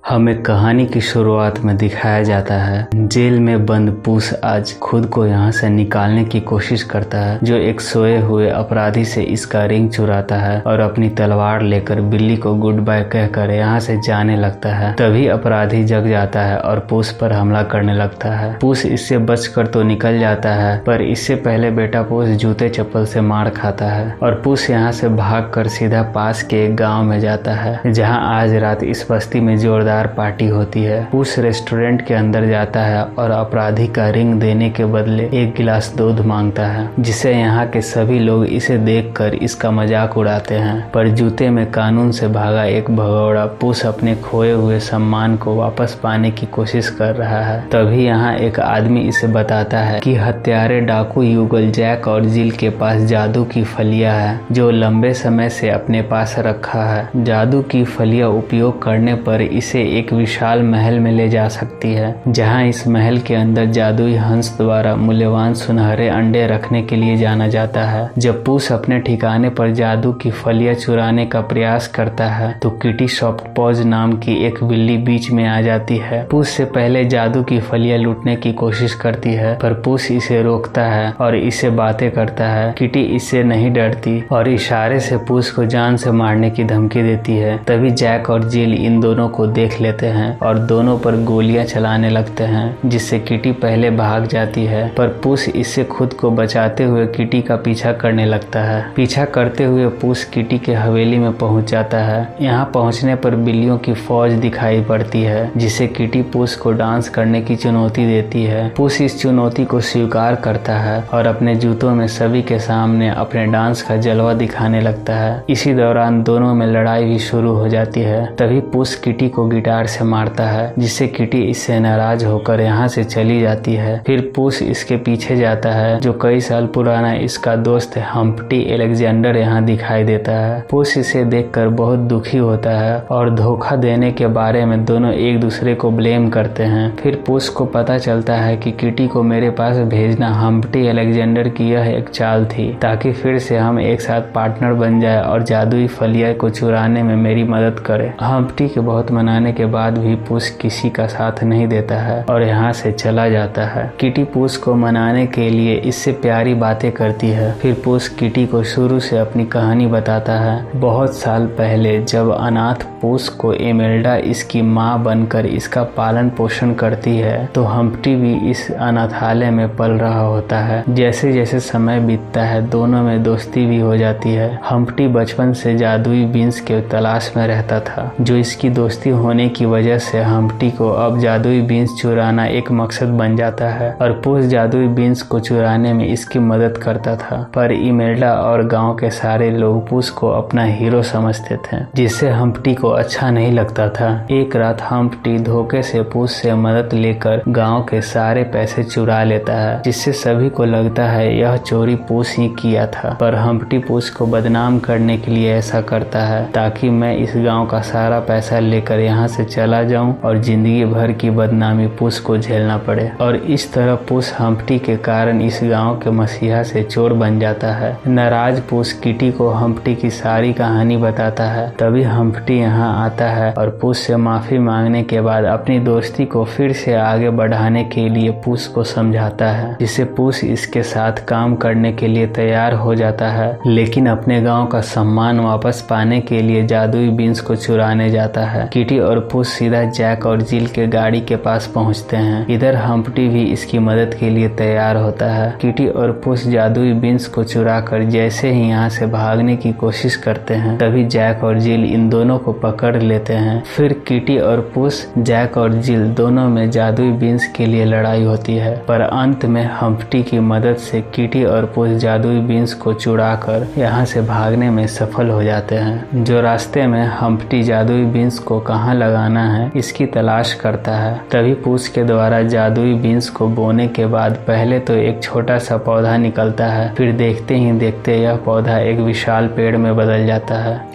हमें कहानी की शुरुआत में दिखाया जाता है जेल में बंद पूस आज खुद को यहाँ से निकालने की कोशिश करता है, जो एक सोए हुए अपराधी से इसका रिंग चुराता है और अपनी तलवार लेकर बिल्ली को गुड बाय कहकर यहाँ से जाने लगता है। तभी अपराधी जग जाता है और पूस पर हमला करने लगता है। पूस इससे बचकर तो निकल जाता है, पर इससे पहले बेटा पूस जूते चप्पल से मार खाता है और पूस यहाँ से भागकर सीधा पास के एक गाँव में जाता है, जहाँ आज रात इस बस्ती में जोरदार पार्टी होती है। पूस रेस्टोरेंट के अंदर जाता है और अपराधी का रिंग देने के बदले एक गिलास दूध मांगता है, जिसे यहाँ के सभी लोग इसे देखकर इसका मजाक उड़ाते हैं। पर जूते में कानून से भागा एक भगौड़ा पूस अपने खोए हुए सम्मान को वापस पाने की कोशिश कर रहा है। तभी यहाँ एक आदमी इसे बताता है कि हत्यारे डाकू युगल जैक और जिल के पास जादू की फलिया है, जो लंबे समय से अपने पास रखा है। जादू की फलिया उपयोग करने पर इसे एक विशाल महल में ले जा सकती है, जहां इस महल के अंदर जादुई हंस द्वारा मूल्यवान सुनहरे अंडे रखने के लिए जाना जाता है। जब पूस अपने ठिकाने पर जादू की फलियां चुराने का प्रयास करता है तो किटी सॉफ्ट पॉज नाम की एक बिल्ली बीच में आ जाती है। पूस से पहले जादू की फलियां लूटने की कोशिश करती है, पर पूस इसे रोकता है और इसे बातें करता है। किटी इससे नहीं डरती और इशारे से पूस को जान से मारने की धमकी देती है। तभी जैक और जिल इन दोनों को देख लेते हैं और दोनों पर गोलियां चलाने लगते हैं, जिससे किटी पहले भाग जाती है। पर पूस इससे खुद को बचाते हुए किटी का पीछा करने लगता है। पीछा करते हुए पूस किटी के हवेली में पहुंच जाता है। यहाँ पहुंचने पर बिल्लियों की फौज दिखाई पड़ती है, जिसे किटी पूस को डांस करने की चुनौती देती है। पूस इस चुनौती को स्वीकार करता है और अपने जूतों में सभी के सामने अपने डांस का जलवा दिखाने लगता है। इसी दौरान दोनों में लड़ाई भी शुरू हो जाती है। तभी पूस किटी को गिटार से मारता है, जिससे किटी इससे नाराज होकर यहाँ से चली जाती है। फिर पूस इसके पीछे जाता है, जो कई साल पुराना इसका दोस्त हम्प्टी एलेक्जेंडर यहाँ दिखाई देता है। पूस इसे देखकर बहुत दुखी होता है और धोखा देने के बारे में दोनों एक दूसरे को ब्लेम करते हैं। फिर पूस को पता चलता है कि किटी को मेरे पास भेजना हम्प्टी एलेक्जेंडर की यह एक चाल थी, ताकि फिर से हम एक साथ पार्टनर बन जाए और जादुई फलिया को चुराने में मेरी मदद करे। हम्प्टी के बहुत मनाने के बाद भी पूस किसी का साथ नहीं देता है और यहाँ से चला जाता है। किटी पूस को मनाने के लिए इससे प्यारी बातें करती है। फिर पूस किटी को शुरू से अपनी कहानी बताता है। बहुत साल पहले जब अनाथ पूस को एमेल्डा इसकी माँ बनकर इसका पालन पोषण करती है, तो हम्प्टी भी इस अनाथालय में पल रहा होता है। जैसे जैसे समय बीतता है, दोनों में दोस्ती भी हो जाती है। हम्प्टी बचपन से जादुई बीन्स के तलाश में रहता था, जो इसकी दोस्ती होने की वजह से हम्प्टी को अब जादुई बीन्स चुराना एक मकसद बन जाता है और पूस जादुई बीन्स को चुराने में इसकी मदद करता था। पर इमेल्डा और गांव के सारे लोग पूस को अपना हीरो समझते थे, जिससे हम्प्टी को अच्छा नहीं लगता था। एक रात हम्प्टी धोखे से पूस से मदद लेकर गांव के सारे पैसे चुरा लेता है, जिससे सभी को लगता है यह चोरी पूस ही किया था। पर हम्प्टी पूस को बदनाम करने के लिए ऐसा करता है, ताकि मैं इस गाँव का सारा पैसा लेकर यहाँ से चला जाऊं और जिंदगी भर की बदनामी पूस को झेलना पड़े। और इस तरह पूस हम्प्टी के कारण इस गांव के मसीहा से चोर बन जाता है। नाराज पूस किटी को हम्प्टी की सारी कहानी बताता है। तभी हम्प्टी यहाँ आता है और पूस से माफी मांगने के बाद अपनी दोस्ती को फिर से आगे बढ़ाने के लिए पूस को समझाता है, जिससे पूस इसके साथ काम करने के लिए तैयार हो जाता है। लेकिन अपने गाँव का सम्मान वापस पाने के लिए जादुई बीन्स को चुराने जाता है। किटी और पूस सीधा जैक और जिल के गाड़ी के पास पहुंचते हैं। इधर हम्प्टी भी इसकी मदद के लिए तैयार होता है। किटी और पूस जादुई बीन्स को चुराकर जैसे ही यहाँ से भागने की कोशिश करते हैं, तभी जैक और जिल इन दोनों को पकड़ लेते हैं। फिर किटी और पूस, जैक और जिल दोनों में जादुई बीन्स के लिए लड़ाई होती है, पर अंत में हम्प्टी की मदद से किटी और पूस जादुई बीन्स को चुराकर यहाँ से भागने में सफल हो जाते हैं। जो रास्ते में हम्प्टी जादुई बीन्स को कहाँ लगाना है इसकी तलाश करता है। तभी पूस के द्वारा जादुई बीन्स को बोने के बाद पहले तो एक छोटा सा पौधा निकलता है, फिर देखते ही देखते यह पौधा एक विशाल पेड़ में बदल जाता है।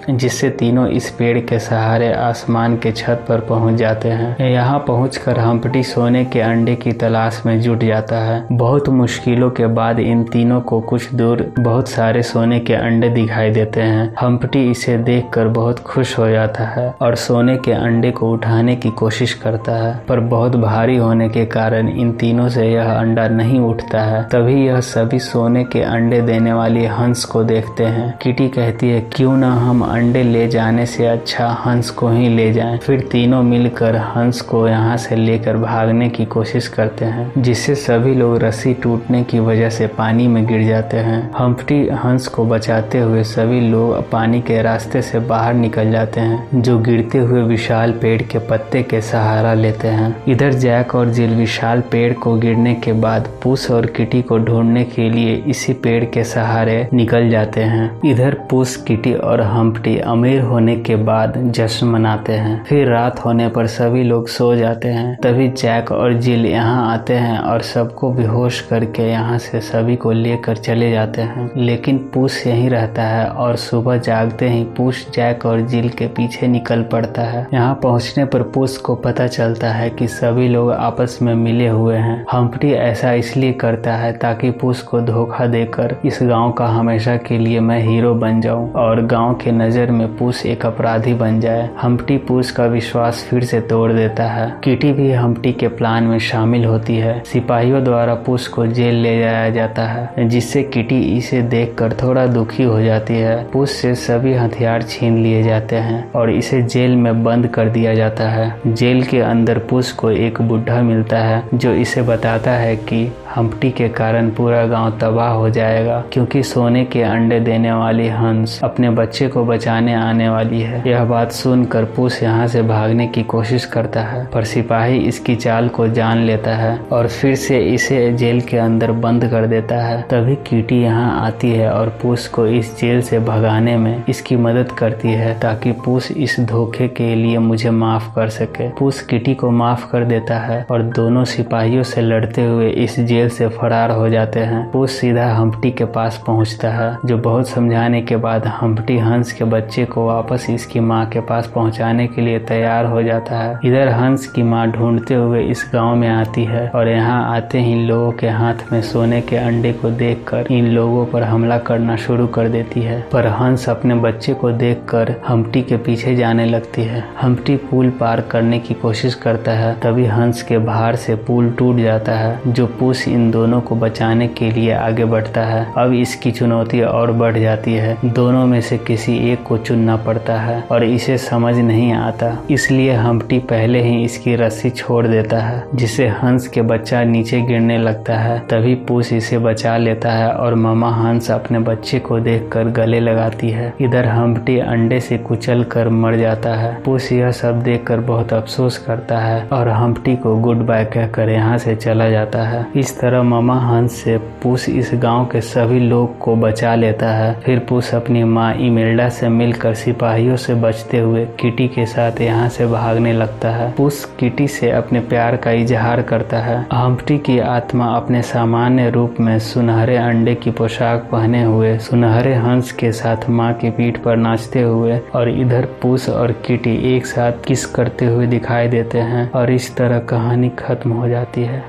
जिससे तीनों इस पेड़ के सहारे आसमान के छत पर पहुंच जाते हैं। यहाँ पहुंचकर हम्प्टी सोने के अंडे की तलाश में जुट जाता है। बहुत मुश्किलों के बाद इन तीनों को कुछ दूर बहुत सारे सोने के अंडे दिखाई देते हैं। हम्प्टी इसे देखकर बहुत खुश हो जाता है और सोने के अंडे को उठाने की कोशिश करता है, पर बहुत भारी होने के कारण इन तीनों से यह अंडा नहीं उठता है। तभी यह सभी सोने के अंडे देने वाली हंस को देखते हैं। किटी कहती है, क्यों न हम अंडे ले जाने से अच्छा हंस को ही ले जाएं। फिर तीनों मिलकर हंस को यहाँ से लेकर भागने की कोशिश करते हैं, जिससे सभी लोग रस्सी टूटने की वजह से पानी में गिर जाते हैं। हम्प्टी हंस को बचाते हुए सभी लोग पानी के रास्ते से बाहर निकल जाते हैं, जो गिरते हुए विशाल पेड़ के पत्ते के सहारा लेते हैं। इधर जैक और जिल विशाल पेड़ को गिरने के बाद पुस और किटी को ढूंढने के लिए इसी पेड़ के सहारे निकल जाते हैं। इधर पुस, किटी और हम्प्टी अमीर होने के बाद जश्न मनाते हैं। फिर रात होने पर सभी लोग सो जाते हैं। तभी जैक और जिल यहाँ आते हैं और सबको बेहोश करके यहाँ से सभी को लेकर चले जाते हैं। लेकिन पुस यहीं रहता है और सुबह जागते ही पुस जैक और जिल के पीछे निकल पड़ता है। यहाँ पहुँचने पर पुस को पता चलता है कि सभी लोग आपस में मिले हुए हैं। हम्प्टी ऐसा इसलिए करता है ताकि पुस को धोखा देकर इस गांव का हमेशा के लिए मैं हीरो बन जाऊं और गांव के नजर में पुस एक अपराधी बन जाए। हम्प्टी पुस का विश्वास फिर से तोड़ देता है। किटी भी हम्प्टी के प्लान में शामिल होती है। सिपाहियों द्वारा पुस को जेल ले जाया जाता है, जिससे किटी इसे देखकर थोड़ा दुखी हो जाती है। पुस से सभी हथियार छीन लिए जाते हैं और इसे जेल में बंद कर दिया जाता है। जेल के अंदर पुस को एक बुढ़ा मिलता है, जो इसे बताता है कि हम्प्टी के कारण पूरा गांव तबाह हो जाएगा, क्योंकि सोने के अंडे देने वाली हंस अपने बच्चे को बचाने आने वाली है। यह बात सुनकर पुस यहाँ से भागने की कोशिश करता है, पर सिपाही इसकी चाल को जान लेता है और फिर से इसे जेल के अंदर बंद कर देता है। तभी किटी यहाँ आती है और पुस को इस जेल से भगाने में इसकी मदद करती है, ताकि पुस इस धोखे के लिए मुझे माफ कर सके। पुस किटी को माफ कर देता है और दोनों सिपाहियों से लड़ते हुए इस जेल से फरार हो जाते हैं। पुस सीधा हम्प्टी के पास पहुंचता है, जो बहुत समझाने के बाद हम्प्टी हंस के बच्चे को वापस इसकी माँ के पास पहुंचाने के लिए तैयार हो जाता है। इधर हंस की माँ ढूंढते हुए इस गांव में आती है और यहाँ आते ही लोगों के हाथ में सोने के अंडे को देखकर इन लोगों पर हमला करना शुरू कर देती है, पर हंस अपने बच्चे को देखकर हम्प्टी के पीछे जाने लगती है। हम्प्टी पुल पार करने की कोशिश करता है, तभी हंस के भार से पुल टूट जाता है, जो पुस इन दोनों को बचाने के लिए आगे बढ़ता है। अब इसकी चुनौती और बढ़ जाती है। दोनों में से किसी एक को चुनना पड़ता है और इसे समझ नहीं आता, इसलिए हम्प्टी पहले ही इसकी रस्सी छोड़ देता है, जिससे हंस के बच्चा नीचे गिरने लगता है। तभी पुस इसे बचा लेता है और मामा हंस अपने बच्चे को देखकर गले लगाती है। इधर हम्प्टी अंडे से कुचल कर मर जाता है। पुस यह सब देखकर बहुत अफसोस करता है और हम्प्टी को गुड बाय कहकर यहाँ से चला जाता है। इस तरह मामा हंस से पुस इस गांव के सभी लोग को बचा लेता है। फिर पुस अपनी माँ इमेल्डा से मिलकर सिपाहियों से बचते हुए किटी के साथ यहाँ से भागने लगता है। पुस किटी से अपने प्यार का इजहार करता है। हम्प्टी की आत्मा अपने सामान्य रूप में सुनहरे अंडे की पोशाक पहने हुए सुनहरे हंस के साथ माँ की पीठ पर नाचते हुए और इधर पुस और किटी एक साथ किस करते हुए दिखाई देते हैं और इस तरह कहानी खत्म हो जाती है।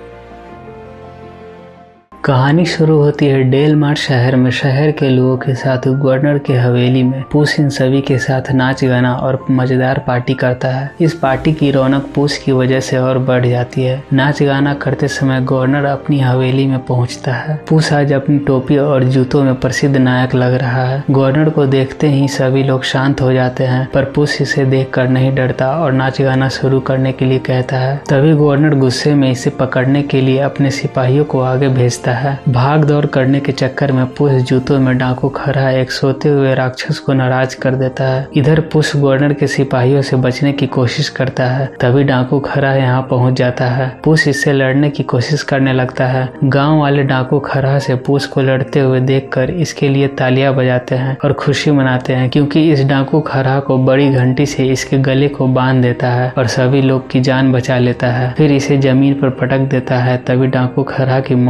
कहानी शुरू होती है डेलमार्ट शहर में। शहर के लोगों के साथ गवर्नर के हवेली में पुस इन सभी के साथ नाच गाना और मजेदार पार्टी करता है। इस पार्टी की रौनक पुस की वजह से और बढ़ जाती है। नाच गाना करते समय गवर्नर अपनी हवेली में पहुंचता है। पुस आज अपनी टोपी और जूतों में प्रसिद्ध नायक लग रहा है। गवर्नर को देखते ही सभी लोग शांत हो जाते हैं, पर पुस इसे देखकर नहीं डरता और नाच गाना शुरू करने के लिए कहता है। तभी गवर्नर गुस्से में इसे पकड़ने के लिए अपने सिपाहियों को आगे भेजता है। भाग दौड़ करने के चक्कर में पुस जूतों में डाकू खरा एक सोते हुए राक्षस को नाराज कर देता है। इधर पुस गवर्नर के सिपाहियों से बचने की कोशिश करता है। तभी डाकू खरा यहाँ पहुँच जाता है। पुस इससे लड़ने की कोशिश करने लगता है। गांव वाले डाकू खरा से पुस को लड़ते हुए देखकर इसके लिए तालियां बजाते हैं और खुशी मनाते हैं, क्योंकि इस डाकू खरा को बड़ी घंटी से इसके गले को बांध देता है और सभी लोग की जान बचा लेता है। फिर इसे जमीन पर पटक देता है। तभी डाकू खरा की मौत हो जाती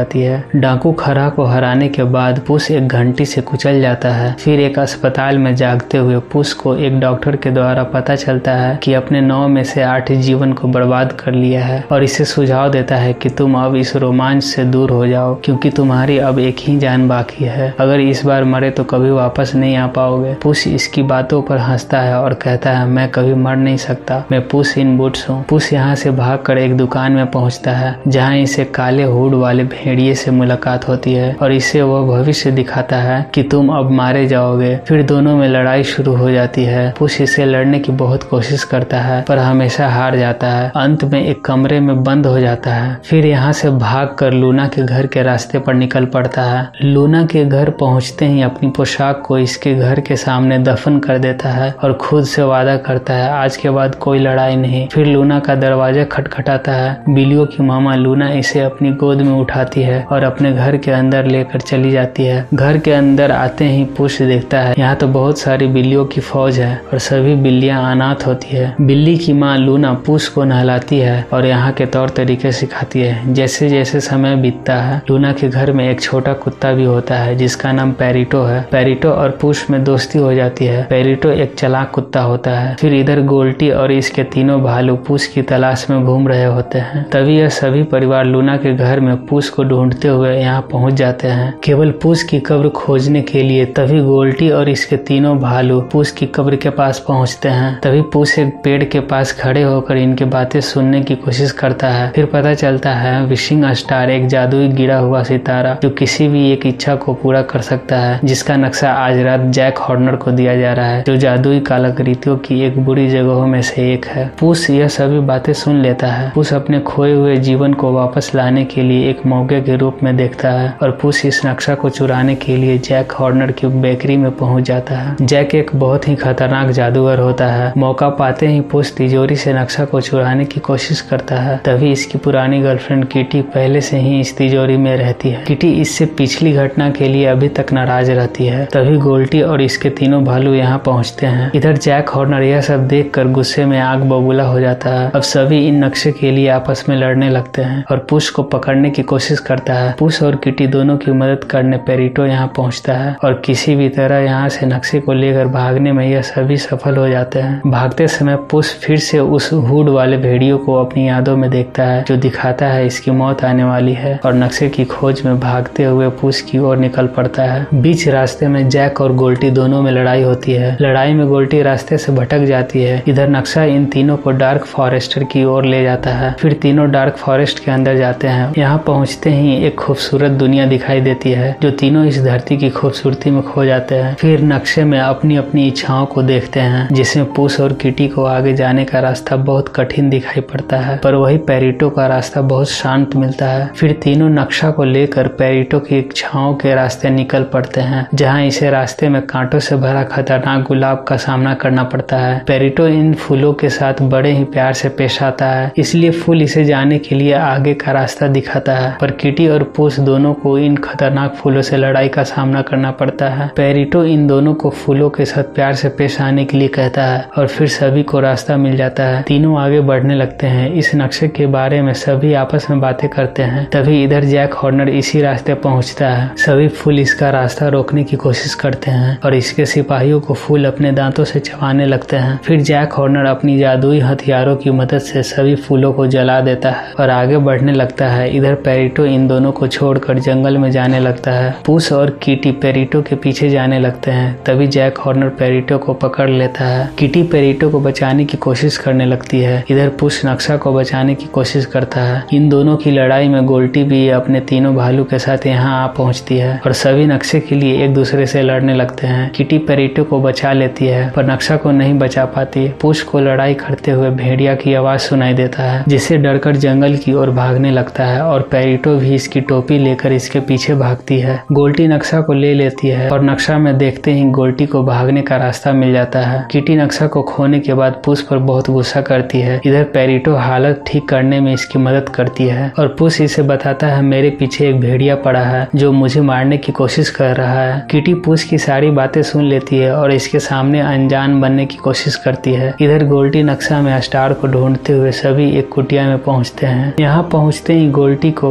जाती है। डाकू खरा को हराने के बाद पुस एक घंटी से कुचल जाता है। फिर एक अस्पताल में जागते हुए पुस को एक डॉक्टर के द्वारा पता चलता है कि अपने 9 में से 8 जीवन को बर्बाद कर लिया है और इसे सुझाव देता है कि तुम अब इस रोमांच से दूर हो जाओ, क्योंकि तुम्हारी अब एक ही जान बाकी है। अगर इस बार मरे तो कभी वापस नहीं आ पाओगे। पुस इसकी बातों पर हंसता है और कहता है, मैं कभी मर नहीं सकता, मैं पुस इन बूट्स हूँ। पुस यहाँ से भागकर एक दुकान में पहुँचता है जहाँ इसे काले हुड वाले भेड़िए से मुलाकात होती है और इसे वह भविष्य दिखाता है कि तुम अब मारे जाओगे। फिर दोनों में लड़ाई शुरू हो जाती है। पुस इसे लड़ने की बहुत कोशिश करता है पर हमेशा हार जाता है। अंत में एक कमरे में बंद हो जाता है। फिर यहाँ से भागकर लूना के घर के रास्ते पर निकल पड़ता है। लूना के घर पहुँचते ही अपनी पोशाक को इसके घर के सामने दफन कर देता है और खुद से वादा करता है आज के बाद कोई लड़ाई नहीं। फिर लूना का दरवाजा खटखटाता है। बिल्लियों की मामा लूना इसे अपनी गोद में उठाती है और अपने घर के अंदर लेकर चली जाती है। घर के अंदर आते ही पुस देखता है यहाँ तो बहुत सारी बिल्लियों की फौज है और सभी बिल्लियां अनाथ होती है। बिल्ली की माँ लूना पुस को नहलाती है और यहाँ के तौर तरीके सिखाती है। जैसे जैसे समय बीतता है लूना के घर में एक छोटा कुत्ता भी होता है जिसका नाम पेरिटो है। पेरिटो और पुस में दोस्ती हो जाती है। पेरिटो एक चालाक कुत्ता होता है। फिर इधर गोल्टी और इसके तीनों भालू पुस की तलाश में घूम रहे होते हैं। तभी यह सभी परिवार लूना के घर में पुस को ढूंढते हुए यहाँ पहुँच जाते हैं केवल पुस की कब्र खोजने के लिए। तभी गोल्टी और इसके तीनों भालू पुस की कब्र के पास पहुंचते हैं। तभी पुस एक पेड़ के पास खड़े होकर इनकी बातें सुनने की कोशिश करता है। फिर पता चलता है विशिंग स्टार एक जादुई गिरा हुआ सितारा जो किसी भी एक इच्छा को पूरा कर सकता है, जिसका नक्शा आज रात जैक हॉर्नर को दिया जा रहा है जो जादुई कालाकृतियों की एक बुरी जगहों में से एक है। पुस यह सभी बातें सुन लेता है। पुस अपने खोए हुए जीवन को वापस लाने के लिए एक मौके के रूप में देखता है और पुस इस नक्शा को चुराने के लिए जैक हॉर्नर की बेकरी में पहुंच जाता है। जैक एक बहुत ही खतरनाक जादूगर होता है। मौका पाते ही पुस तिजोरी से नक्शा को चुराने की कोशिश करता है। तभी इसकी पुरानी गर्लफ्रेंड किटी पहले से ही इस तिजोरी में रहती है। किटी इससे पिछली घटना के लिए अभी तक नाराज रहती है। तभी गोल्टी और इसके तीनों भालू यहाँ पहुँचते हैं। इधर जैक हॉर्नर यह सब देखकर गुस्से में आग बबूला हो जाता है। अब सभी इन नक्शे के लिए आपस में लड़ने लगते हैं और पुस को पकड़ने की कोशिश करता है। पुस और किटी दोनों की मदद करने पेरिटो यहाँ पहुँचता है और किसी भी तरह यहाँ से नक्शे को लेकर भागने में यह सभी सफल हो जाते हैं। भागते समय पुस फिर से उस हुड वाले भेड़ियों को अपनी यादों में देखता है जो दिखाता है इसकी मौत आने वाली है और नक्शे की खोज में भागते हुए पुस की ओर निकल पड़ता है। बीच रास्ते में जैक और गोल्टी दोनों में लड़ाई होती है। लड़ाई में गोल्टी रास्ते से भटक जाती है। इधर नक्शा इन तीनों को डार्क फॉरेस्टर की ओर ले जाता है। फिर तीनों डार्क फॉरेस्ट के अंदर जाते हैं। यहाँ पहुँचते ही एक खूबसूरत दुनिया दिखाई देती है जो तीनों इस धरती की खूबसूरती में खो जाते हैं। फिर नक्शे में अपनी अपनी इच्छाओं को देखते हैं जिसमें पुस और किटी को आगे जाने का रास्ता बहुत कठिन दिखाई पड़ता है पर वही पेरिटो का रास्ता बहुत शांत मिलता है। फिर तीनों नक्शा को लेकर पेरिटो की इच्छाओं के रास्ते निकल पड़ते हैं जहाँ इसे रास्ते में कांटों से भरा खतरनाक गुलाब का सामना करना पड़ता है। पेरिटो इन फूलों के साथ बड़े ही प्यार से पेश आता है, इसलिए फूल इसे जाने के लिए आगे का रास्ता दिखाता है पर किटी और पुस दोनों को इन खतरनाक फूलों से लड़ाई का सामना करना पड़ता है। पेरिटो इन दोनों को फूलों के साथ प्यार से पेश आने के लिए कहता है और फिर सभी को रास्ता मिल जाता है। तीनों आगे बढ़ने लगते हैं। इस नक्शे के बारे में सभी आपस में बातें करते हैं। तभी इधर जैक हॉर्नर इसी रास्ते पहुंचता है। सभी फूल इसका रास्ता रोकने की कोशिश करते हैं और इसके सिपाहियों को फूल अपने दांतों से चबाने लगते हैं। फिर जैक हॉर्नर अपनी जादुई हथियारों की मदद से सभी फूलों को जला देता है और आगे बढ़ने लगता है। इधर पेरिटो इन दोनों को छोड़कर जंगल में जाने लगता है। पुस और किटी पेरिटो के पीछे जाने लगते हैं। तभी जैक हॉर्नर पेरिटो को पकड़ लेता है। किटी पेरिटो को बचाने की कोशिश करने लगती है। इधर पुस नक्शा को बचाने की कोशिश करता है। इन दोनों की लड़ाई में गोल्टी भी अपने तीनों भालू के साथ यहाँ आ पहुँचती है और सभी नक्शे के लिए एक दूसरे से लड़ने लगते हैं। किटी पेरिटो को बचा लेती है पर नक्शा को नहीं बचा पाती। पुस को लड़ाई करते हुए भेड़िया की आवाज सुनाई देता है जिससे डरकर जंगल की ओर भागने लगता है और पेरिटो भी इसकी टोपी लेकर इसके पीछे भागती है। गोल्टी नक्शा को ले लेती है और नक्शा में देखते ही गोल्टी को भागने का रास्ता मिल जाता है। किटी नक्शा को खोने के बाद पुस पर बहुत गुस्सा करती है। इधर पेरिटो हालत ठीक करने में इसकी मदद करती है और पुस इसे बताता है मेरे पीछे एक भेड़िया पड़ा है जो मुझे मारने की कोशिश कर रहा है। किटी पुस की सारी बातें सुन लेती है और इसके सामने अनजान बनने की कोशिश करती है। इधर गोल्टी नक्शा में स्टार को ढूंढते हुए सभी एक कुटिया में पहुंचते हैं। यहाँ पहुंचते ही गोल्टी को प्यारा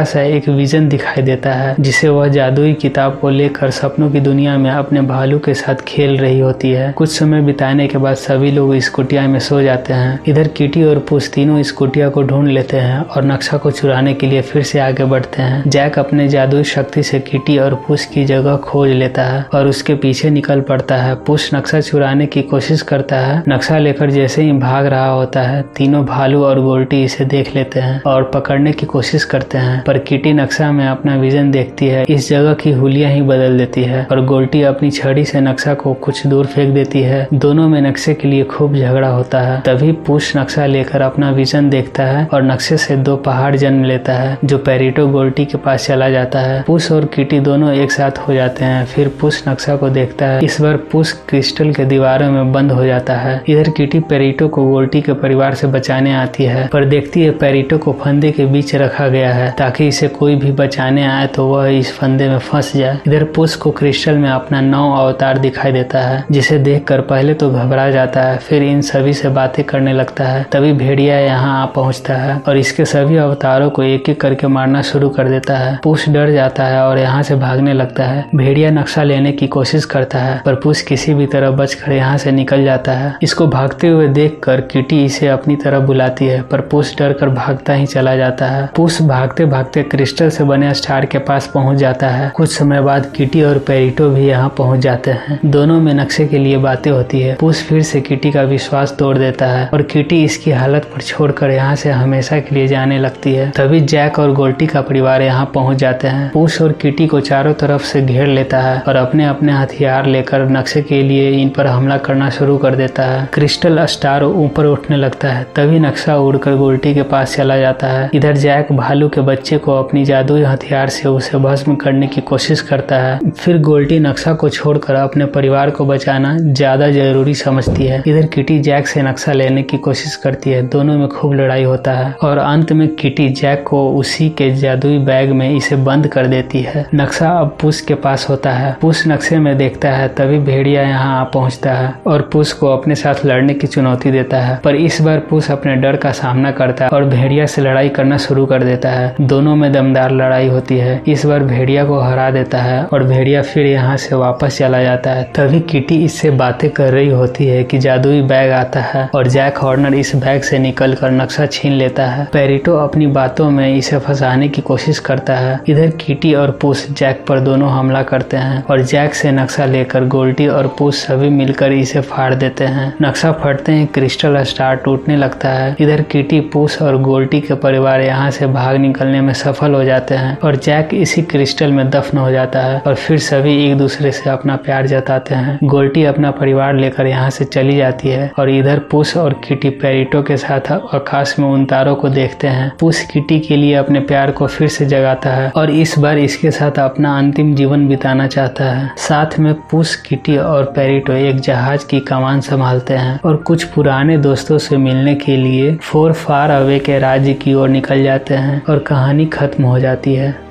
सा एक विजन दिखाई देता है जिसे वह जादुई किताब को लेकर सपनों की दुनिया में अपने भालू के साथ खेल रही होती है। कुछ समय बिताने के बाद सभी लोग इस कुटिया में सो जाते हैं। इधर किटी और पुस तीनों इस कुटिया को ढूंढ लेते हैं और नक्शा को चुराने के लिए फिर से आगे बढ़ते हैं। जैक अपने जादुई शक्ति से किटी और पुस की जगह खोज लेता है और उसके पीछे निकल पड़ता है। पुस नक्शा चुराने की कोशिश करता है। नक्शा लेकर जैसे ही भाग रहा होता है, तीनों भालू और गोल्टी इसे देख लेते हैं और पकड़ने की कोशिश करते हैं, पर किटी नक्शा में अपना विजन देखती है। इस जगह की हुलिया ही बदल देती है और गोल्टी अपनी छड़ी से नक्शा को कुछ दूर फेंक देती है। दोनों में नक्शे के लिए खूब झगड़ा होता है। तभी पुस नक्शा लेकर अपना विजन देखता है और नक्शे से 2 पहाड़ जन्म लेता है जो पेरिटो गोल्टी के पास चला जाता है। पुस और किटी दोनों एक साथ हो जाते हैं। फिर पुस नक्शा को देखता है। इस बार पुस क्रिस्टल के दीवारों में बंद हो जाता है। इधर किटी पेरिटो को गोल्टी के परिवार से बचाने आती है, पर देखती है पेरिटो को फंदे के बीच रखा गया है ताकि इसे कोई भी बचाने आए तो वह इस फंदे में फंस जाए। इधर पुस को क्रिस्टल में अपना 9 अवतार दिखाई देता है जिसे देखकर पहले तो घबरा जाता है, फिर इन सभी से बातें करने लगता है। तभी भेड़िया यहाँ आ पहुँचता है और इसके सभी अवतारों को एक एक करके मारना शुरू कर देता है। पुस डर जाता है और यहाँ से भागने लगता है। भेड़िया नक्शा लेने की कोशिश करता है पर पुस किसी भी तरह बचकर यहाँ से निकल जाता है। इसको भागते हुए देखकर किटी इसे अपनी तरफ बुलाती है पर पुस डर कर भागता ही चला जाता है। पुस भागते भागते क्रिस्टल से बने स्टार के पास पहुँच जाता है। कुछ समय बाद किटी और पेरिटो भी यहाँ पहुँच जाते हैं। दोनों में नक्शे के लिए बातें होती है। पुस फिर से किटी का विश्वास तोड़ देता है और किटी इसकी हालत पर छोड़कर यहाँ से हमेशा के लिए जाने लगती है। तभी जैक और गोल्टी का परिवार यहाँ पहुँच जाते हैं। पुस और किटी को चारों तरफ से घेर लेता है और अपने अपने हथियार लेकर नक्शे के लिए इन पर हमला करना शुरू कर देता है। क्रिस्टल स्टार ऊपर उठने लगता है। तभी नक्शा उड़कर गोल्टी के पास चला जाता है। इधर जैक भालू के बच्चे को अपनी जादुई हथियार से उसे भस्म करने की कोशिश करता है। फिर गोल्टी नक्शा को छोड़कर अपने परिवार को बचाना ज्यादा जरूरी समझती है। इधर किटी जैक से नक्शा लेने की कोशिश करती है। दोनों में खूब लड़ाई होता है और अंत में किटी जैक को उसी के जादुई बैग में इसे बंद कर देती है। नक्शा अब पुस के पास होता है। पुस नक्शे में देखता है। तभी भेड़िया यहाँ आ पहुँचता है और पुस को अपने साथ लड़ने की चुनौती देता है, पर इस बार पुस अपने डर का सामना करता है और भेड़िया से लड़ाई करना शुरू कर देता है। दोनों में दमदार लड़ाई होती है। इस बार भेड़िया को हरा देता है और भेड़िया फिर यहाँ से वापस चला जाता है। तभी किटी इससे बातें कर रही होती है कि जादुई बैग आता है और जैक हॉर्नर इस बैग से निकलकर नक्शा छीन लेता है। पेरिटो अपनी बातों में इसे फंसाने की कोशिश करता है। इधर किटी और पुस जैक पर दोनों हमला करते हैं और जैक से नक्शा लेकर गोल्टी और पुस सभी मिलकर इसे फाड़ देते हैं। नक्शा फटते ही क्रिस्टल स्टार टूटने लगता है। इधर किटी, पुस और गोल्टी के परिवार यहाँ से भाग निकलने में सफल हो जाते हैं और जैक इसी क्रिस्टल में दफन हो जाता है और फिर सभी एक दूसरे से अपना प्यार जताते हैं। गोल्टी अपना परिवार लेकर यहाँ से चली जाती है और इधर पुस और किटी पेरिटो के साथ आकाश में उन तारों को देखते हैं। पुस किटी के लिए अपने प्यार को फिर से जगाता है और इस बार इसके साथ अपना अंतिम जीवन बिताना चाहता है। साथ में पुस, किटी और पेरिटो एक जहाज की कमान संभालते हैं और कुछ पुराने दोस्तों से मिलने के लिए फार अवे के राज्य की ओर निकल जाते हैं और कहानी खत्म हो जाती है।